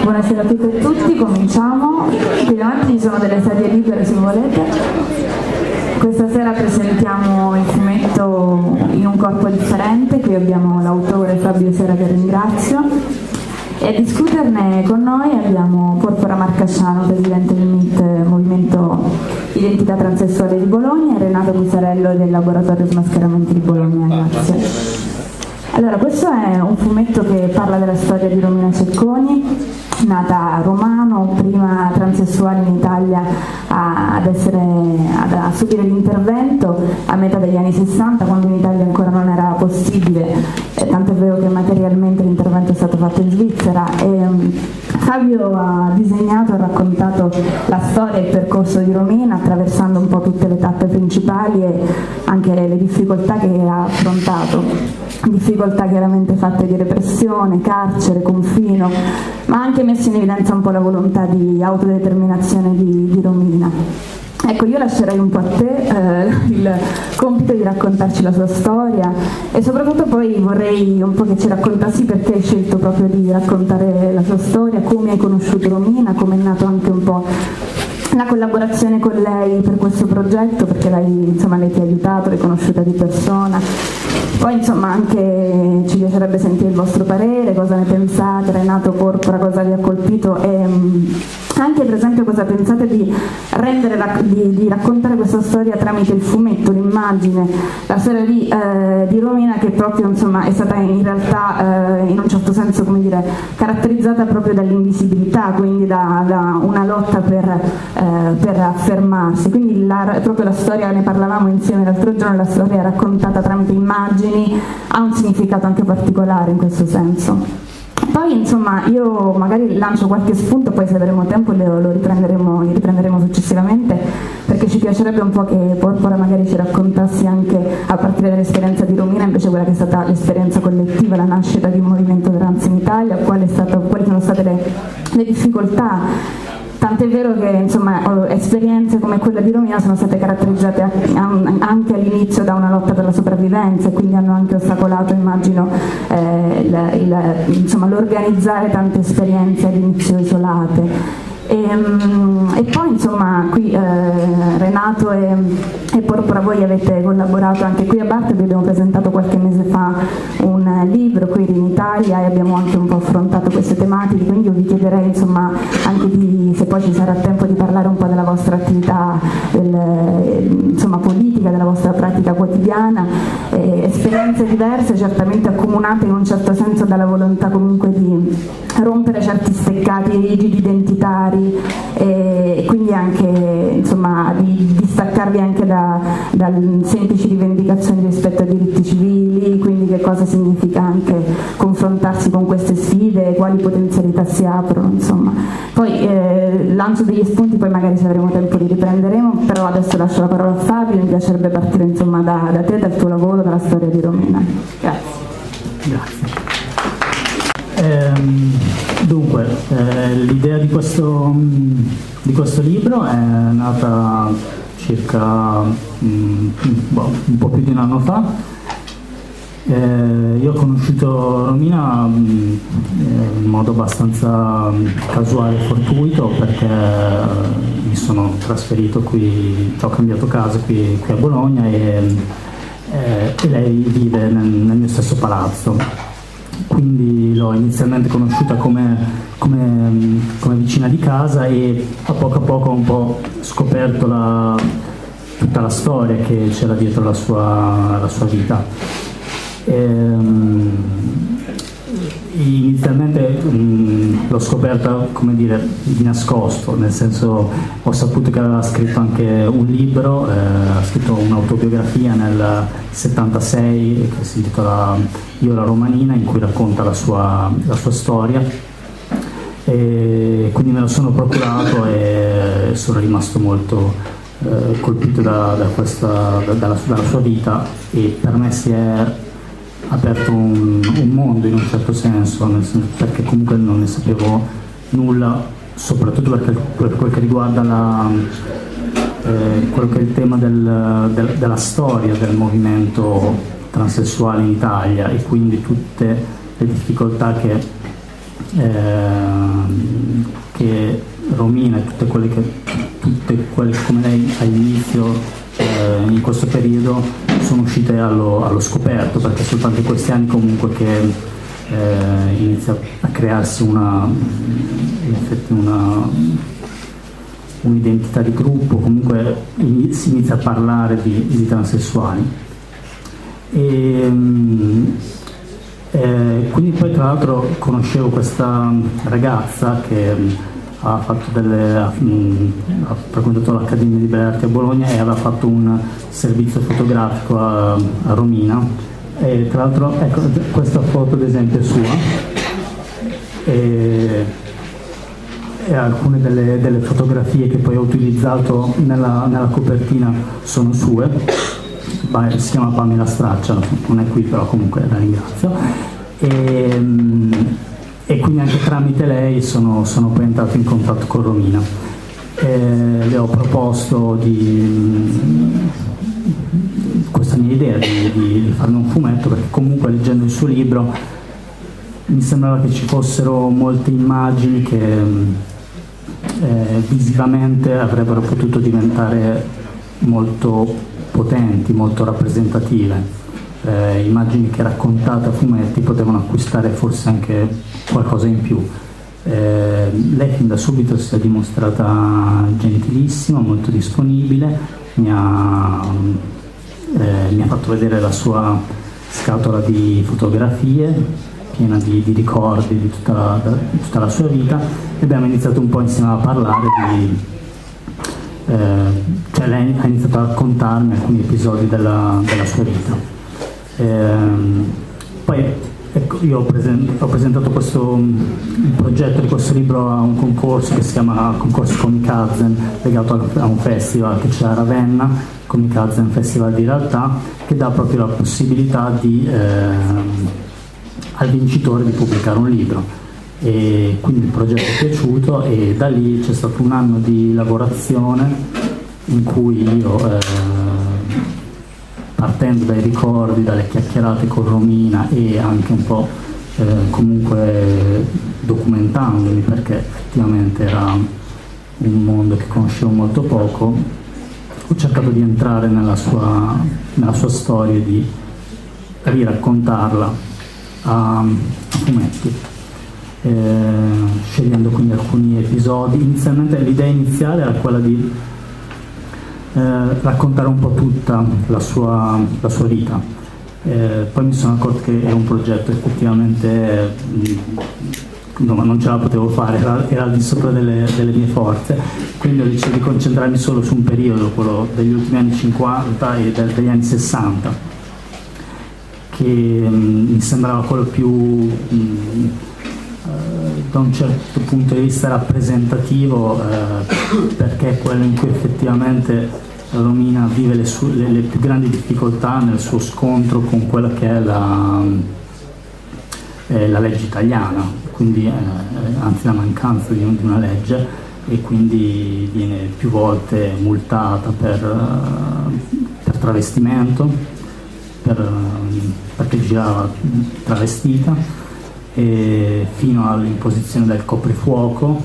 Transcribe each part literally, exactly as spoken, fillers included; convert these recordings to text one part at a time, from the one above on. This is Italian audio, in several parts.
Buonasera a tutte e tutti, cominciamo. Qui davanti ci sono delle sedie libere se volete. Questa sera presentiamo il fumetto In un corpo differente, qui abbiamo l'autore Fabio Sera che ringrazio, e a discuterne con noi abbiamo Porpora Marcasciano, presidente del M I T, Movimento Identità Transessuale di Bologna, e Renato Busarello del Laboratorio Smascheramenti di Bologna. Grazie. Allora, questo è un fumetto che parla della storia di Romina Cecconi, nata a Romano, prima transessuale in Italia a, ad, essere, ad, a subire l'intervento a metà degli anni sessanta, quando in Italia ancora non era possibile, eh, tanto è vero che materialmente l'intervento è stato fatto in Svizzera. E, um, Fabio ha disegnato e raccontato la storia e il percorso di Romina attraversando un po' tutte le tappe principali e anche le difficoltà che ha affrontato, difficoltà chiaramente fatte di repressione, carcere, confino, ma anche messo in evidenza un po' la volontà di autodeterminazione di, di Romina. Ecco, io lascerei un po' a te eh, il compito di raccontarci la sua storia e soprattutto poi vorrei un po' che ci raccontassi perché hai scelto proprio di raccontare la sua storia, come hai conosciuto Romina, come è nato anche un po' la collaborazione con lei per questo progetto, perché lei, insomma, lei ti ha aiutato, l'hai conosciuta di persona. Poi insomma anche ci piacerebbe sentire il vostro parere, cosa ne pensate, Renato, Porpora, cosa vi ha colpito e anche per esempio cosa pensate di rendere, di, di raccontare questa storia tramite il fumetto, l'immagine, la storia di, eh, di Romina, che proprio insomma è stata in realtà eh, in un certo senso, come dire, caratterizzata proprio dall'invisibilità, quindi da, da una lotta per, eh, per affermarsi, quindi la, proprio la storia, ne parlavamo insieme l'altro giorno, la storia raccontata tramite immagini ha un significato anche particolare in questo senso. Poi insomma io magari lancio qualche spunto, poi se avremo tempo lo, lo riprenderemo, li riprenderemo successivamente, perché ci piacerebbe un po' che Porpora magari ci raccontassi anche a partire dall'esperienza di Romina, invece quella che è stata l'esperienza collettiva, la nascita di un movimento trans in Italia, quali, è stato, quali sono state le, le difficoltà. Tant'è vero che insomma, esperienze come quella di Romina sono state caratterizzate anche all'inizio da una lotta per la sopravvivenza e quindi hanno anche ostacolato, immagino, eh, l'organizzare tante esperienze all'inizio isolate. E, e poi insomma qui eh, Renato e, e Porpora, voi avete collaborato anche qui a Bartoli, abbiamo presentato qualche mese fa un libro qui in Italia e abbiamo anche un po' affrontato queste tematiche, quindi io vi chiederei insomma anche di, se poi ci sarà tempo, di parlare un po' della vostra attività del, insomma, politica, della vostra pratica quotidiana, eh, esperienze diverse certamente accomunate in un certo senso dalla volontà comunque di rompere certi steccati rigidi identitari e quindi anche insomma di distaccarvi anche da, da semplici rivendicazioni rispetto ai diritti civili, quindi che cosa significa anche confrontarsi con queste sfide, quali potenzialità si aprono, insomma. Poi eh, lancio degli spunti, poi magari se avremo tempo li riprenderemo, però adesso lascio la parola a Fabio, mi piacerebbe partire insomma da, da te, dal tuo lavoro, dalla storia di Romina. Grazie. Grazie. Ehm, dunque, eh, l'idea di questo, di questo libro è nata circa mh, boh, un po' più di un anno fa. Eh, io ho conosciuto Romina mh, in modo abbastanza casuale e fortuito, perché mi sono trasferito qui, ho cambiato casa qui, qui a Bologna e, eh, e lei vive nel, nel mio stesso palazzo. Quindi l'ho inizialmente conosciuta come, come, come vicina di casa e a poco a poco ho un po' scoperto la, tutta la storia che c'era dietro la sua, la sua vita. E, inizialmente mh, l'ho scoperta, come dire, di nascosto, nel senso, ho saputo che aveva scritto anche un libro, eh, ha scritto un'autobiografia nel settantasei che si intitola Io la Romanina, in cui racconta la sua, la sua storia, e quindi me lo sono procurato e sono rimasto molto eh, colpito da, da questa, da, dalla, dalla sua vita, e per me si è aperto un, un mondo in un certo senso, nel senso, perché comunque non ne sapevo nulla, soprattutto perché, per quel che riguarda la, eh, quello che è il tema del, del, della storia del movimento transessuale in Italia, e quindi tutte le difficoltà che eh, che Romina e tutte quelle che, tutte quelle come lei all'inizio, eh, in questo periodo, sono uscite allo, allo scoperto, perché soltanto in questi anni comunque che eh, inizia a crearsi una, in effetti una, un'identità di gruppo, comunque si inizia a parlare di, di transessuali. E, eh, quindi poi tra l'altro conoscevo questa ragazza che ha, fatto delle, ha, ha frequentato l'Accademia di Belle Arti a Bologna e aveva fatto un servizio fotografico a, a Romina, e tra l'altro ecco, questa foto ad esempio è sua, e, e alcune delle, delle fotografie che poi ho utilizzato nella, nella copertina sono sue. Si chiama Pamela Straccia, non è qui però comunque la ringrazio, e, e quindi anche tramite lei sono, sono poi entrato in contatto con Romina. E le ho proposto di questa mia idea di, di, di farne un fumetto, perché comunque leggendo il suo libro mi sembrava che ci fossero molte immagini che eh, visivamente avrebbero potuto diventare molto potenti, molto rappresentative, eh, immagini che raccontate a fumetti potevano acquistare forse anche qualcosa in più. Eh, lei fin da subito si è dimostrata gentilissima, molto disponibile, mi ha, eh, mi ha fatto vedere la sua scatola di fotografie piena di, di ricordi di tutta la, di tutta la sua vita, e abbiamo iniziato un po' insieme a parlare di Eh, cioè lei ha iniziato a raccontarmi alcuni episodi della, della sua vita. Eh, poi ecco, io ho, present- ho presentato questo il progetto di questo libro a un concorso che si chiama Concorso Comikazen, legato a, a un festival che c'è a Ravenna, Comikazen Festival di Realtà, che dà proprio la possibilità di, eh, al vincitore di pubblicare un libro. E quindi il progetto è piaciuto, e da lì c'è stato un anno di lavorazione in cui io, eh, partendo dai ricordi, dalle chiacchierate con Romina e anche un po' eh, comunque documentandomi, perché effettivamente era un mondo che conoscevo molto poco, ho cercato di entrare nella sua, nella sua storia e di riraccontarla a, a fumetti. Eh, scegliendo quindi alcuni episodi. Inizialmente l'idea iniziale era quella di eh, raccontare un po' tutta la sua, la sua vita, eh, poi mi sono accorto che era un progetto effettivamente mh, no, non ce la potevo fare, era, era al di sopra delle, delle mie forze, quindi ho deciso di concentrarmi solo su un periodo, quello degli ultimi anni cinquanta e del, degli anni sessanta, che mh, mi sembrava quello più mh, da un certo punto di vista rappresentativo, eh, perché è quello in cui effettivamente Romina vive le, sue, le, le più grandi difficoltà nel suo scontro con quella che è la, eh, la legge italiana, quindi eh, anzi la mancanza di, di una legge, e quindi viene più volte multata per, per travestimento, per, perché girava travestita, e fino all'imposizione del coprifuoco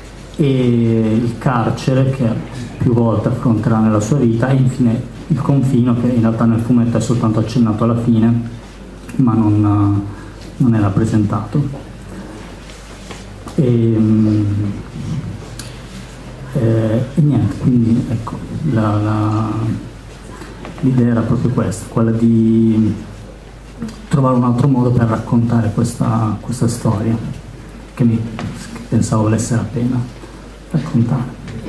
e il carcere che più volte affronterà nella sua vita, e infine il confino, che in realtà nel fumetto è soltanto accennato alla fine ma non, non è rappresentato. E, e, e niente, quindi ecco, la, la, l'idea era proprio questa, quella di trovare un altro modo per raccontare questa, questa storia che mi che pensavo valesse la pena raccontare.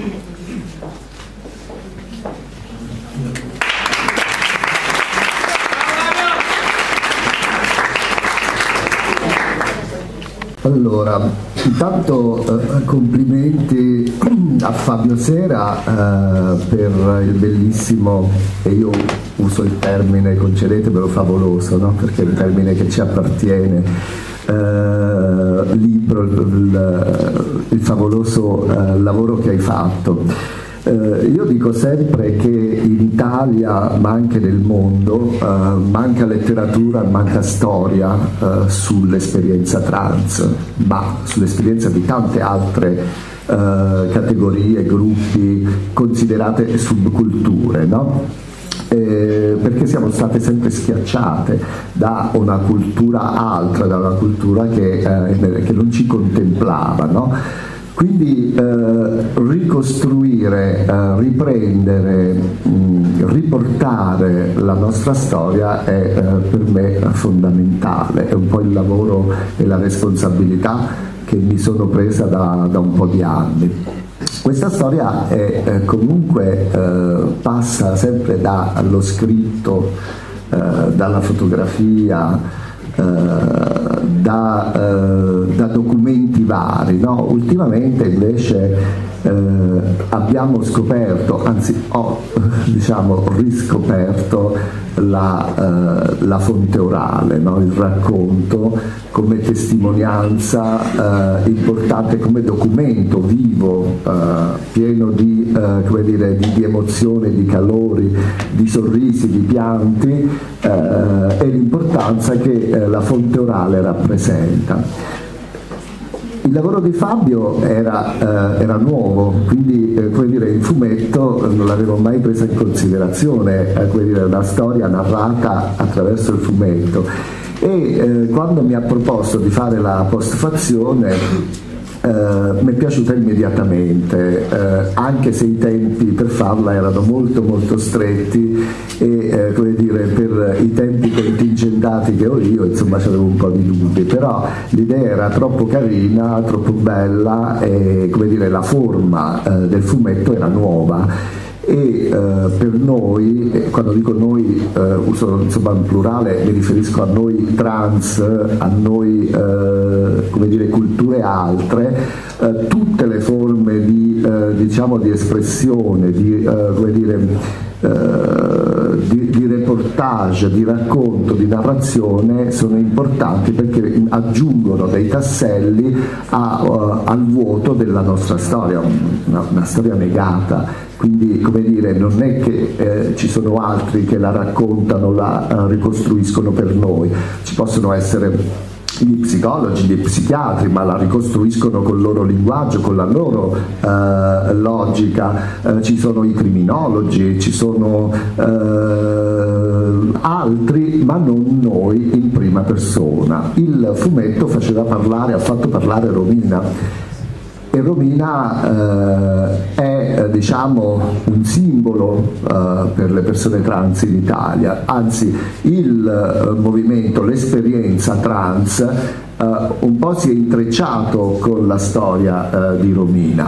Allora, intanto eh, complimenti a Fabio Sera eh, per il bellissimo, e io uso il termine, concedetemelo, favoloso, no? Perché è il termine che ci appartiene, eh, libro, il, il, il favoloso eh, lavoro che hai fatto. Eh, Eh, io dico sempre che in Italia, ma anche nel mondo, eh, manca letteratura, manca storia eh, sull'esperienza trans, ma sull'esperienza di tante altre eh, categorie, gruppi considerate subculture, no? Eh, perché siamo state sempre schiacciate da una cultura altra, da una cultura che, eh, che non ci contemplava, no? Quindi eh, ricostruire, eh, riprendere, mh, riportare la nostra storia è eh, per me fondamentale, è un po' il lavoro e la responsabilità che mi sono presa da, da un po' di anni. Questa storia è, eh, comunque eh, passa sempre dallo scritto, eh, dalla fotografia, eh, da, eh, da documenti vari, no? Ultimamente invece eh, abbiamo scoperto, anzi ho diciamo riscoperto la, eh, la fonte orale, no? Il racconto come testimonianza eh, importante, come documento vivo, eh, pieno di, eh, come dire, di, di emozioni, di calori, di sorrisi, di pianti, eh, e l'importanza che eh, la fonte orale rappresenta. Il lavoro di Fabio era, eh, era nuovo, quindi eh, come dire, il fumetto non l'avevo mai presa in considerazione, eh, come dire, una storia narrata attraverso il fumetto. E eh, quando mi ha proposto di fare la postfazione Uh, mi è piaciuta immediatamente, uh, anche se i tempi per farla erano molto molto stretti e uh, come dire, per i tempi contingentati che ho io, insomma, c'avevo un po' di dubbi, però l'idea era troppo carina, troppo bella e, come dire, la forma uh, del fumetto era nuova. E eh, per noi, eh, quando dico noi eh, uso insomma in plurale, mi riferisco a noi trans, a noi eh, come dire, culture altre, eh, tutte le forme di, eh, diciamo, di espressione, di, eh, come dire, eh, di, di reportage, di racconto, di narrazione sono importanti perché aggiungono dei tasselli a, uh, al vuoto della nostra storia, una, una storia negata. Quindi, come dire, non è che eh, ci sono altri che la raccontano, la uh, ricostruiscono per noi, ci possono essere gli psicologi, gli psichiatri, ma la ricostruiscono col loro linguaggio, con la loro uh, logica, uh, ci sono i criminologi, ci sono uh, altri, ma non noi in prima persona. Il fumetto faceva parlare, ha fatto parlare Romina. E Romina eh, è diciamo un simbolo eh, per le persone trans in Italia, anzi il eh, movimento, l'esperienza trans eh, un po' si è intrecciato con la storia eh, di Romina.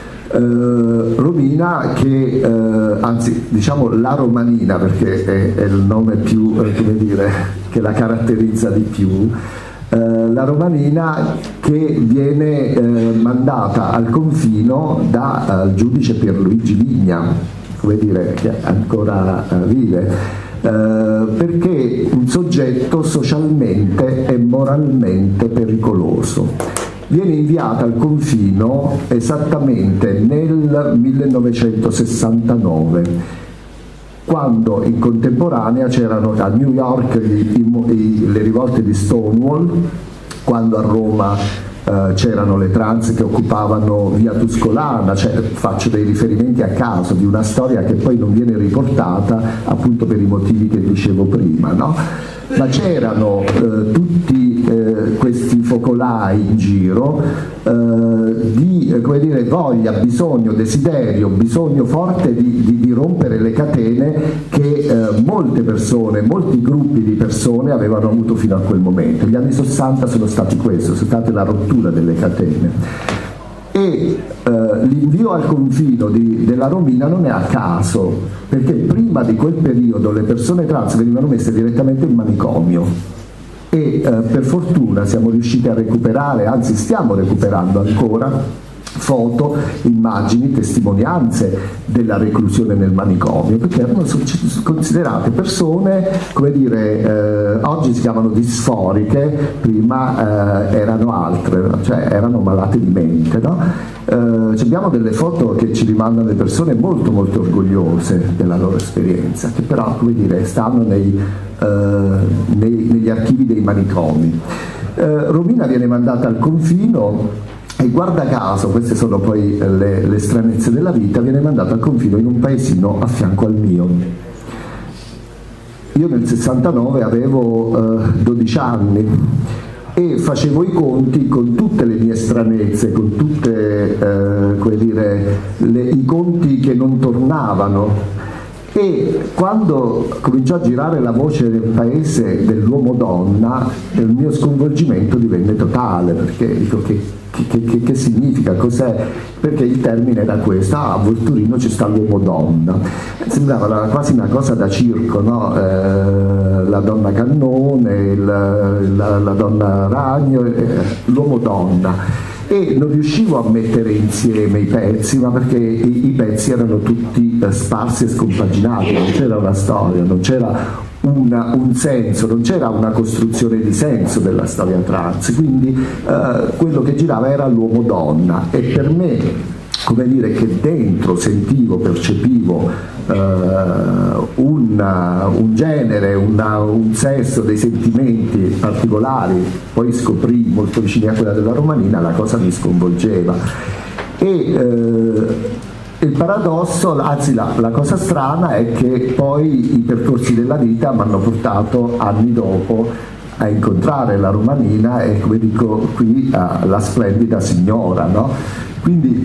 Eh, Romina che, eh, anzi diciamo la romanina perché è, è il nome più, eh, come dire, che la caratterizza di più. Uh, la romanina che viene uh, mandata al confino dal uh, giudice Pierluigi Vigna, come dire, che ancora uh, vive, uh, perché un soggetto socialmente e moralmente pericoloso. Viene inviata al confino esattamente nel millenovecentosessantanove, quando in contemporanea c'erano a New York i, i, le rivolte di Stonewall, quando a Roma eh, c'erano le trans che occupavano via Tuscolana, cioè, faccio dei riferimenti a caso di una storia che poi non viene riportata appunto per i motivi che dicevo prima, no? Ma c'erano eh, tutti eh, questi focolai in giro eh, di eh, come dire, voglia, bisogno, desiderio, bisogno forte di, di, di rompere le catene che eh, molte persone, molti gruppi di persone avevano avuto fino a quel momento. Gli anni sessanta sono stati questo, sono state la rottura delle catene. E eh, l'invio al confino di, della Romina non è a caso, perché prima di quel periodo le persone trans venivano messe direttamente in manicomio e eh, per fortuna siamo riusciti a recuperare, anzi stiamo recuperando ancora foto, immagini, testimonianze della reclusione nel manicomio, perché erano considerate persone, come dire, eh, oggi si chiamano disforiche, prima eh, erano altre, cioè erano malate di mente, no? Eh, abbiamo delle foto che ci rimandano le persone molto molto orgogliose della loro esperienza, che però, come dire, stanno nei, eh, nei, negli archivi dei manicomi. Eh, Romina viene mandata al confino e guarda caso, queste sono poi le, le stranezze della vita, viene mandata al confino in un paesino a fianco al mio. Io nel sessantanove avevo eh, dodici anni e facevo i conti con tutte le mie stranezze, con tutte eh, come dire, le, i conti che non tornavano. E quando cominciò a girare la voce del paese dell'uomo donna, il mio sconvolgimento divenne totale, perché dico che Che, che, che significa, cos'è? Perché il termine era questo: ah, a Volturino ci sta l'uomo donna. Sembrava quasi una cosa da circo, no? Eh, la donna cannone, il, la, la donna ragno, eh, l'uomo donna. E non riuscivo a mettere insieme i pezzi, ma perché i, i pezzi erano tutti eh, sparsi e scompaginati, non c'era una storia, non c'era Una, un senso, non c'era una costruzione di senso della storia trans, quindi eh, quello che girava era l'uomo donna, e per me, come dire, che dentro sentivo, percepivo eh, una, un genere, una, un sesso, dei sentimenti particolari, poi scoprì molto vicini a quella della romanina, la cosa mi sconvolgeva. E eh, il paradosso, anzi la, la cosa strana, è che poi i percorsi della vita mi hanno portato anni dopo a incontrare la romanina e, come dico qui, uh, la splendida signora, no? Quindi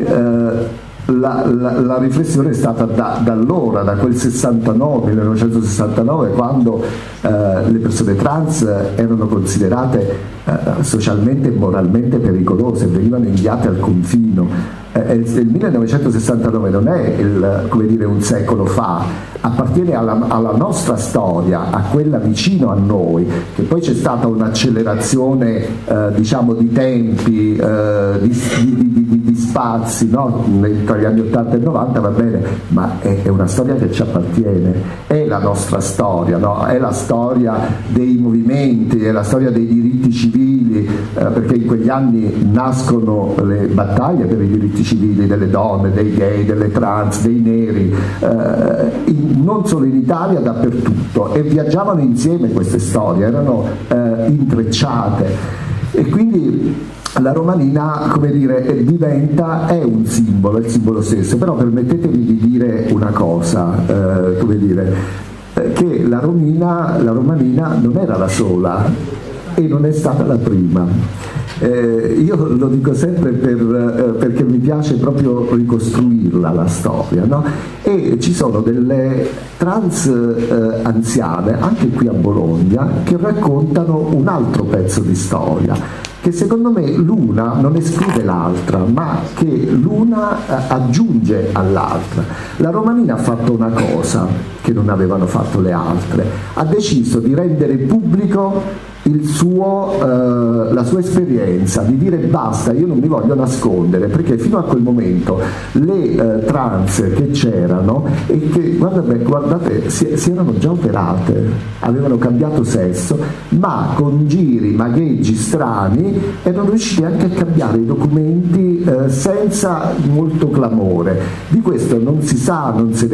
eh, la, la, la riflessione è stata da, da allora, da quel sessantanove, millenovecentosessantanove, quando eh, le persone trans erano considerate eh, socialmente e moralmente pericolose, venivano inviate al confino. Eh, il millenovecentosessantanove non è il, come dire, un secolo fa, appartiene alla, alla nostra storia, a quella vicino a noi, che poi c'è stata un'accelerazione eh, diciamo di tempi, eh, di, di, di, di spazi, no? Tra gli anni ottanta e novanta, va bene, ma è, è una storia che ci appartiene, è la nostra storia, no? È la storia dei movimenti, è la storia dei diritti civili, eh, perché in quegli anni nascono le battaglie per i diritti civili delle donne, dei gay, delle trans, dei neri, eh, in, non solo in Italia, dappertutto, e viaggiavano insieme queste storie, erano eh, intrecciate, e quindi la romanina, come dire, diventa, è un simbolo, è il simbolo stesso. Però permettetemi di dire una cosa, eh, come dire, eh, che la romina, la romanina non era la sola e non è stata la prima. Eh, io lo dico sempre per, eh, perché mi piace proprio ricostruirla la storia, no? E ci sono delle trans eh, anziane, anche qui a Bologna, che raccontano un altro pezzo di storia, che secondo me l'una non esclude l'altra, ma che l'una eh, aggiunge all'altra. La romanina ha fatto una cosa che non avevano fatto le altre: ha deciso di rendere pubblico il suo, eh, la sua esperienza, di dire basta, io non mi voglio nascondere, perché fino a quel momento le eh, trans che c'erano, e che guardate, guardate si, si erano già operate, avevano cambiato sesso, ma con giri, magheggi strani erano riusciti anche a cambiare i documenti eh, senza molto clamore. Di questo non si sa, non se ne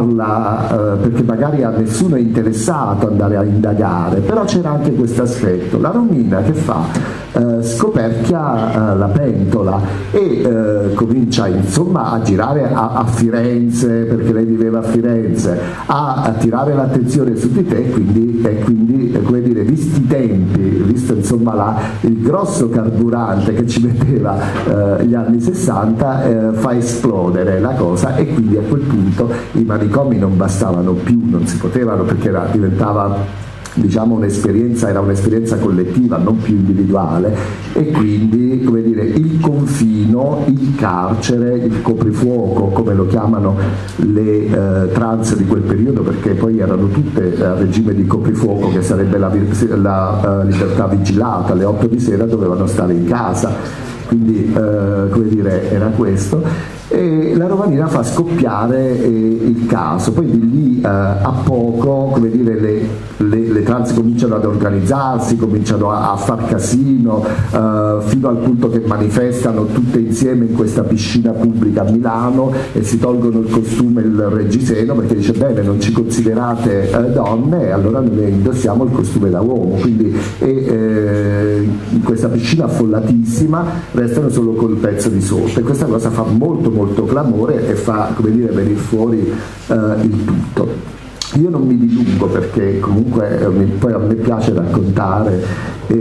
parla, eh, perché magari a nessuno è interessato andare a indagare, però c'era anche questa aspetto. La romina che fa? Eh, scoperchia eh, la pentola e eh, comincia insomma a girare a, a Firenze, perché lei viveva a Firenze, a attirare l'attenzione su di te, e quindi, e quindi eh, come dire, visti i tempi, visto insomma la, il grosso carburante che ci metteva eh, gli anni sessanta, eh, fa esplodere la cosa, e quindi a quel punto i manicomi non bastavano più, non si potevano, perché era, diventava, diciamo, un'esperienza, era un'esperienza collettiva, non più individuale, e quindi, come dire, il confino, il carcere, il coprifuoco, come lo chiamano le eh, trans di quel periodo, perché poi erano tutte a regime di coprifuoco, che sarebbe la, la uh, libertà vigilata, alle otto di sera dovevano stare in casa. quindi eh, come dire, era questo. E la romanina fa scoppiare eh, il caso, poi di lì eh, a poco, come dire, le, le, le trans cominciano ad organizzarsi, cominciano a, a far casino, eh, fino al punto che manifestano tutte insieme in questa piscina pubblica a Milano e si tolgono il costume e il reggiseno, perché dice bene, non ci considerate eh, donne, allora noi indossiamo il costume da uomo, quindi e, eh, in questa piscina affollatissima restano solo col pezzo di sotto, e questa cosa fa molto molto clamore e fa, come dire, venire fuori eh, il tutto. Io non mi dilungo perché comunque eh, mi, poi a me piace raccontare, e,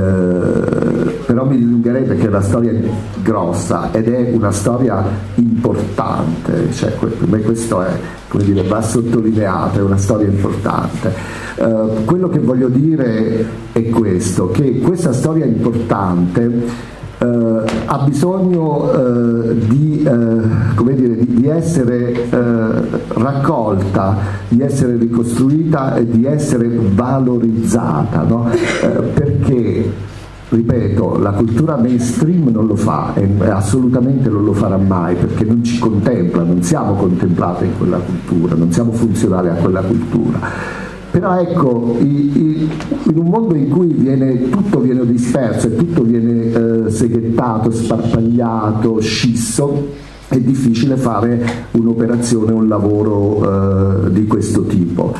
eh, però mi dilungherei perché la storia è grossa ed è una storia importante, cioè, per me questo è, come dire, va sottolineato, è una storia importante. Eh, quello che voglio dire è questo, che questa storia importante Uh, ha bisogno uh, di, uh, come dire, di, di essere uh, raccolta, di essere ricostruita e di essere valorizzata, no? uh, perché, ripeto, la cultura mainstream non lo fa e assolutamente non lo farà mai, perché non ci contempla, non siamo contemplati in quella cultura, non siamo funzionali a quella cultura. Però ecco, i, i, in un mondo in cui viene, tutto viene disperso e tutto viene eh, seghettato, sparpagliato, scisso, è difficile fare un'operazione, un lavoro eh, di questo tipo.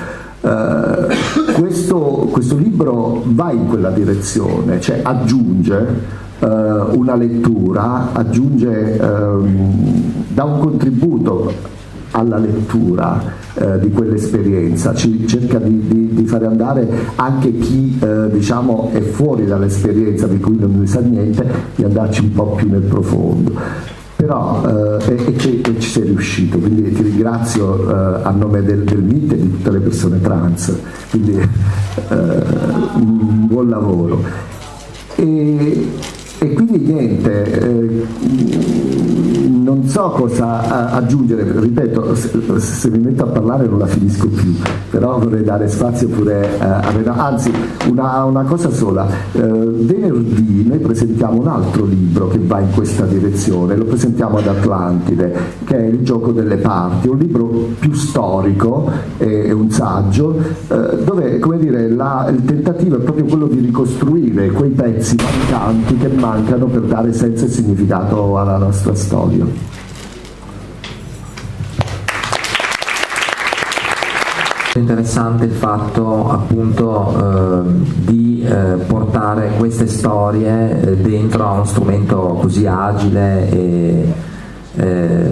Eh, questo, questo libro va in quella direzione, cioè aggiunge eh, una lettura, aggiunge, eh, dà un contributo alla lettura eh, di quell'esperienza, ci cerca di, di, di fare andare anche chi eh, diciamo è fuori dall'esperienza, di cui non ne sa niente, di andarci un po' più nel profondo. Però eh, e, e, ci, e ci sei riuscito, quindi ti ringrazio eh, a nome del, del M I T e di tutte le persone trans, quindi eh, un buon lavoro. E, E quindi niente, eh, non so cosa aggiungere, ripeto, se, se mi metto a parlare non la finisco più, però vorrei dare spazio pure eh, a me. Anzi, una, una cosa sola, eh, venerdì noi presentiamo un altro libro che va in questa direzione, lo presentiamo ad Atlantide, che è Il gioco delle parti, un libro più storico, è, è un saggio, eh, dove, come dire, la, il tentativo è proprio quello di ricostruire quei pezzi mancanti che mancano per dare senso e significato alla nostra storia. È interessante il fatto appunto eh, di eh, portare queste storie eh, dentro a uno strumento così agile e eh,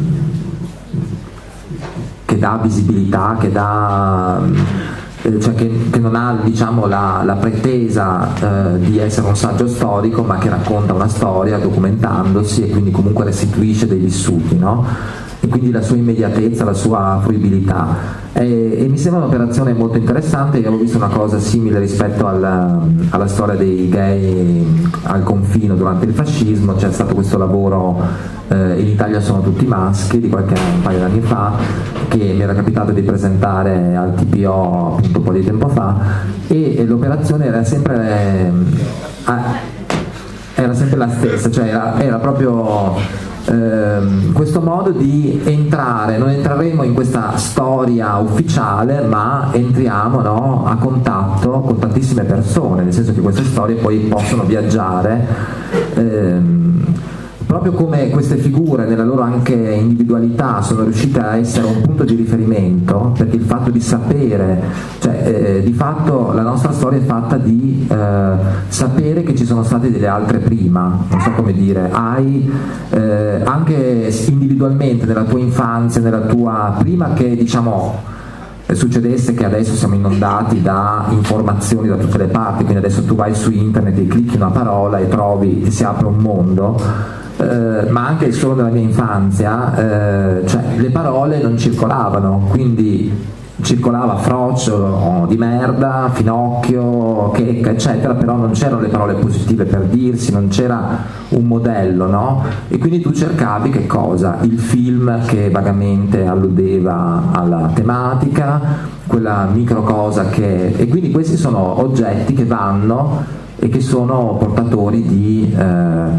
che dà visibilità, che dà cioè che, che non ha, diciamo, la, la pretesa eh, di essere un saggio storico, ma che racconta una storia documentandosi e quindi comunque restituisce dei vissuti, no? E quindi la sua immediatezza, la sua fruibilità. E, e mi sembra un'operazione molto interessante. Io avevo visto una cosa simile rispetto alla, alla storia dei gay al confino durante il fascismo. C'è stato questo lavoro eh, In Italia sono tutti maschi di qualche un paio d'anni fa, che mi era capitato di presentare al T P O appunto un po' di tempo fa, e, e l'operazione era sempre eh, era sempre la stessa, cioè era, era proprio ehm, questo modo di entrare, non entreremo in questa storia ufficiale, ma entriamo, no, a contatto con tantissime persone, nel senso che queste storie poi possono viaggiare ehm, proprio come queste figure nella loro anche individualità sono riuscite a essere un punto di riferimento, perché il fatto di sapere, cioè eh, di fatto la nostra storia è fatta di eh, sapere che ci sono state delle altre prima, non so come dire, hai eh, anche individualmente nella tua infanzia, nella tua, prima che diciamo succedesse che adesso siamo inondati da informazioni da tutte le parti, quindi adesso tu vai su internet e clicchi una parola e trovi, ti si apre un mondo. Eh, ma anche solo nella mia infanzia, eh, cioè le parole non circolavano, quindi circolava frocio di merda, finocchio, checca, eccetera, però non c'erano le parole positive per dirsi, non c'era un modello, no? E quindi tu cercavi che cosa? Il film che vagamente alludeva alla tematica, quella micro cosa che... e quindi questi sono oggetti che vanno e che sono portatori di... Eh,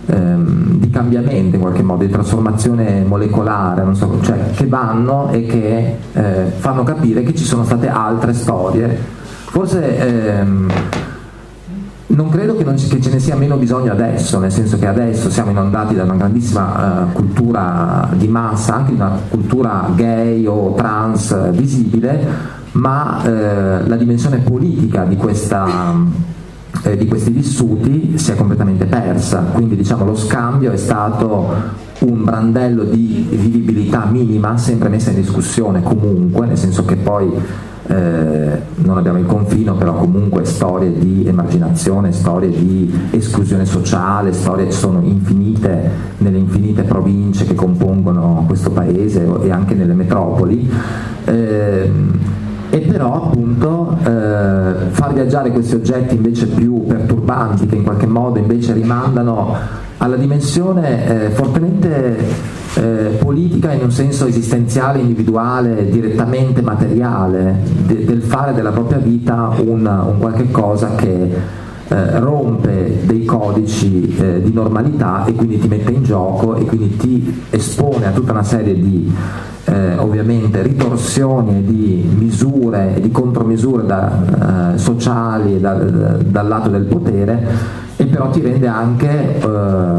ehm, di cambiamento in qualche modo, di trasformazione molecolare, non so, cioè che vanno e che eh, fanno capire che ci sono state altre storie. Forse ehm, non credo che, non ci, che ce ne sia meno bisogno adesso, nel senso che adesso siamo inondati da una grandissima uh, cultura di massa, anche una cultura gay o trans visibile, ma eh, la dimensione politica di, questa, eh, di questi vissuti si è completamente persa, quindi diciamo lo scambio è stato un brandello di vivibilità minima, sempre messa in discussione comunque, nel senso che poi Eh, non abbiamo il confino, però comunque storie di emarginazione, storie di esclusione sociale, storie sono infinite nelle infinite province che compongono questo paese e anche nelle metropoli, eh, e però appunto eh, far viaggiare questi oggetti invece più perturbanti, che in qualche modo invece rimandano alla dimensione eh, fortemente Eh, politica in un senso esistenziale, individuale, direttamente materiale, de, del fare della propria vita un, un qualche cosa che eh, rompe dei codici eh, di normalità e quindi ti mette in gioco e quindi ti espone a tutta una serie di eh, ovviamente ritorsioni e di misure e di contromisure da, eh, sociali da, da, dal lato del potere, e però ti rende anche eh,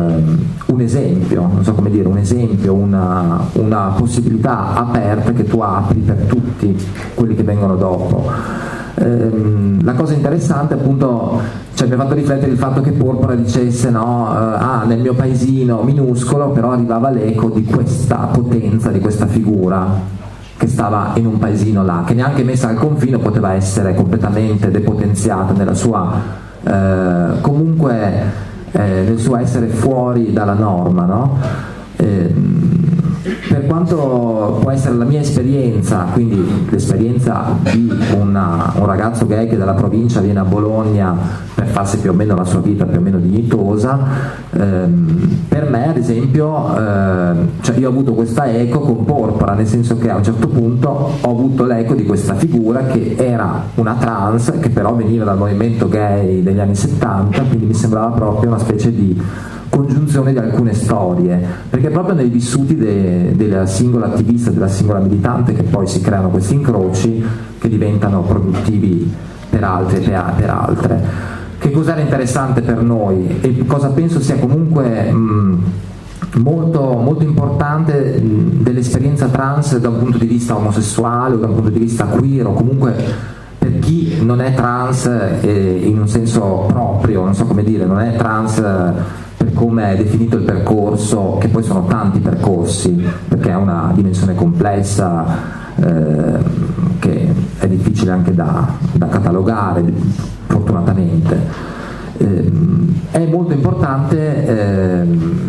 un esempio, non so come dire, un esempio, una, una possibilità aperta che tu apri per tutti quelli che vengono dopo. Ehm, la cosa interessante appunto, cioè, mi ha fatto riflettere il fatto che Porpora dicesse no, eh, ah, nel mio paesino minuscolo però arrivava l'eco di questa potenza, di questa figura che stava in un paesino là, che neanche messa al confine poteva essere completamente depotenziata nella sua Eh, comunque eh, nel suo essere fuori dalla norma, no? Eh, per quanto può essere la mia esperienza, quindi l'esperienza di una, un ragazzo gay che dalla provincia viene a Bologna per farsi più o meno la sua vita più o meno dignitosa, ehm, per me ad esempio eh, cioè io ho avuto questa eco con Porpora, nel senso che a un certo punto ho avuto l'eco di questa figura che era una trans, che però veniva dal movimento gay degli anni settanta, quindi mi sembrava proprio una specie di congiunzione di alcune storie, perché proprio nei vissuti de, della singola attivista, della singola militante, che poi si creano questi incroci che diventano produttivi per altre e per altre. Che cos'era interessante per noi e cosa penso sia comunque mh, molto, molto importante mh, dell'esperienza trans da un punto di vista omosessuale o da un punto di vista queer, o comunque per chi non è trans eh, in un senso proprio, non so come dire, non è trans eh, per come è definito il percorso, che poi sono tanti percorsi, perché è una dimensione complessa eh, che è difficile anche da, da catalogare, fortunatamente. Eh, è molto importante eh,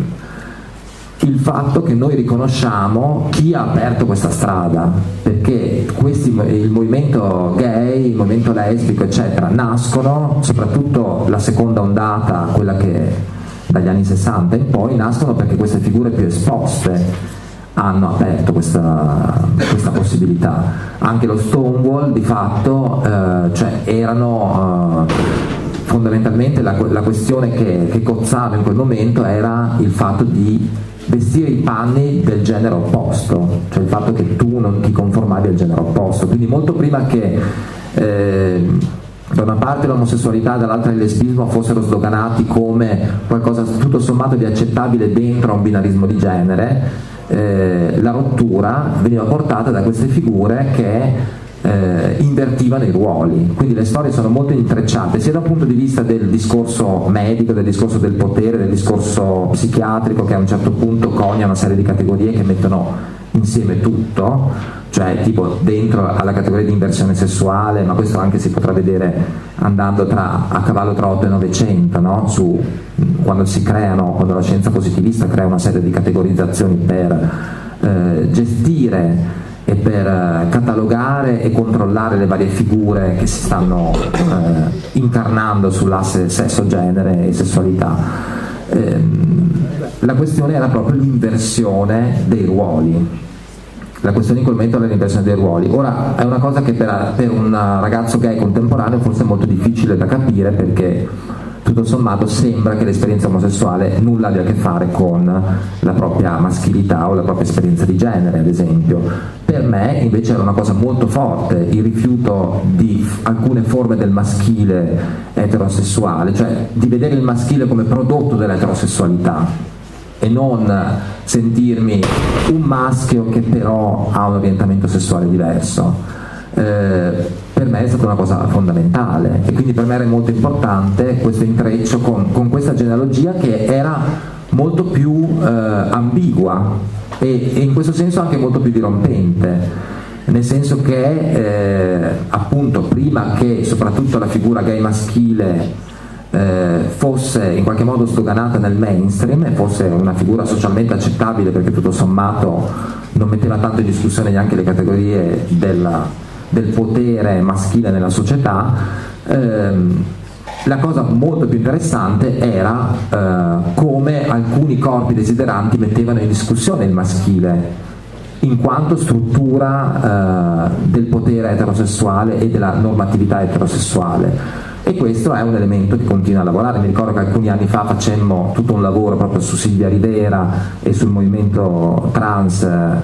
il fatto che noi riconosciamo chi ha aperto questa strada, perché questi, il movimento gay, il movimento lesbico eccetera nascono, soprattutto la seconda ondata, quella che dagli anni sessanta in poi, nascono perché queste figure più esposte hanno aperto questa, questa possibilità. Anche lo Stonewall di fatto eh, cioè erano eh, fondamentalmente la, la questione che, che cozzava in quel momento era il fatto di vestire i panni del genere opposto, cioè il fatto che tu non ti conformavi al genere opposto, quindi molto prima che eh, da una parte l'omosessualità e dall'altra il lesbismo fossero sdoganati come qualcosa tutto sommato di accettabile dentro a un binarismo di genere, eh, la rottura veniva portata da queste figure che eh, invertivano i ruoli, quindi le storie sono molto intrecciate sia dal punto di vista del discorso medico, del discorso del potere, del discorso psichiatrico, che a un certo punto conia una serie di categorie che mettono insieme tutto, cioè tipo dentro alla categoria di inversione sessuale, ma questo anche si potrà vedere andando tra, a cavallo tra otto e novecento, no? Su, quando si creano, quando la scienza positivista crea una serie di categorizzazioni per eh, gestire e per eh, catalogare e controllare le varie figure che si stanno eh, incarnando sull'asse sesso-genere e sessualità. Ehm, la questione era proprio l'inversione dei ruoli. La questione in quel momento era l'inversione dei ruoli. Ora è una cosa che per, per un ragazzo gay contemporaneo forse è molto difficile da capire, perché tu tutto sommato sembra che l'esperienza omosessuale nulla abbia a che fare con la propria maschilità o la propria esperienza di genere, ad esempio. Per me invece era una cosa molto forte il rifiuto di alcune forme del maschile eterosessuale, cioè di vedere il maschile come prodotto dell'eterosessualità e non sentirmi un maschio che però ha un orientamento sessuale diverso. Eh, per me è stata una cosa fondamentale e quindi per me era molto importante questo intreccio con, con questa genealogia che era molto più eh, ambigua e, e in questo senso anche molto più dirompente, nel senso che eh, appunto prima che soprattutto la figura gay maschile Eh, fosse in qualche modo sdoganata nel mainstream e fosse una figura socialmente accettabile, perché tutto sommato non metteva tanto in discussione neanche le categorie della, del potere maschile nella società, ehm, la cosa molto più interessante era eh, come alcuni corpi desideranti mettevano in discussione il maschile in quanto struttura eh, del potere eterosessuale e della normatività eterosessuale. E questo è un elemento che continua a lavorare. Mi ricordo che alcuni anni fa facemmo tutto un lavoro proprio su Silvia Rivera e sul movimento trans,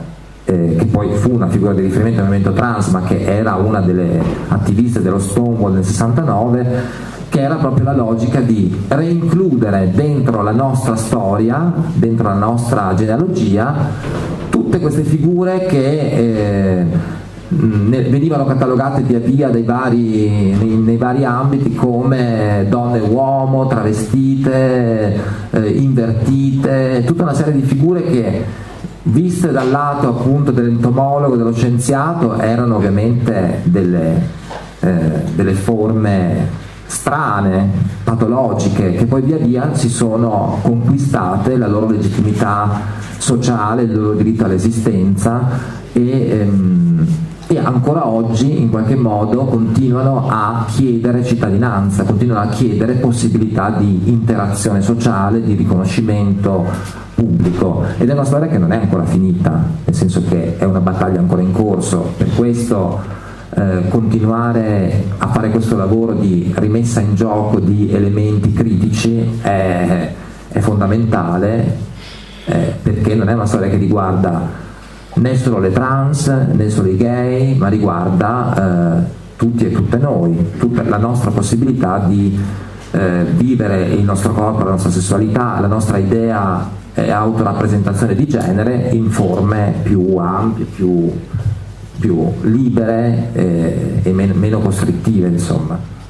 eh, che poi fu una figura di riferimento del movimento trans, ma che era una delle attiviste dello Stonewall nel sessantanove, che era proprio la logica di reincludere dentro la nostra storia, dentro la nostra genealogia, tutte queste figure che eh, venivano catalogate via via dai vari, nei, nei vari ambiti come donne e uomo, travestite, eh, invertite, tutta una serie di figure che viste dal lato appunto dell'entomologo, dello scienziato, erano ovviamente delle, eh, delle forme strane, patologiche, che poi via via si sono conquistate la loro legittimità sociale, il loro diritto all'esistenza e ehm, e ancora oggi in qualche modo continuano a chiedere cittadinanza, continuano a chiedere possibilità di interazione sociale, di riconoscimento pubblico, ed è una storia che non è ancora finita, nel senso che è una battaglia ancora in corso. Per questo eh, continuare a fare questo lavoro di rimessa in gioco di elementi critici è, è fondamentale, eh, perché non è una storia che riguarda né solo le trans, né solo i gay, ma riguarda eh, tutti e tutte noi, tutta la nostra possibilità di eh, vivere il nostro corpo, la nostra sessualità, la nostra idea e autorappresentazione di genere in forme più ampie, più, più libere eh, e meno, meno costrittive, insomma.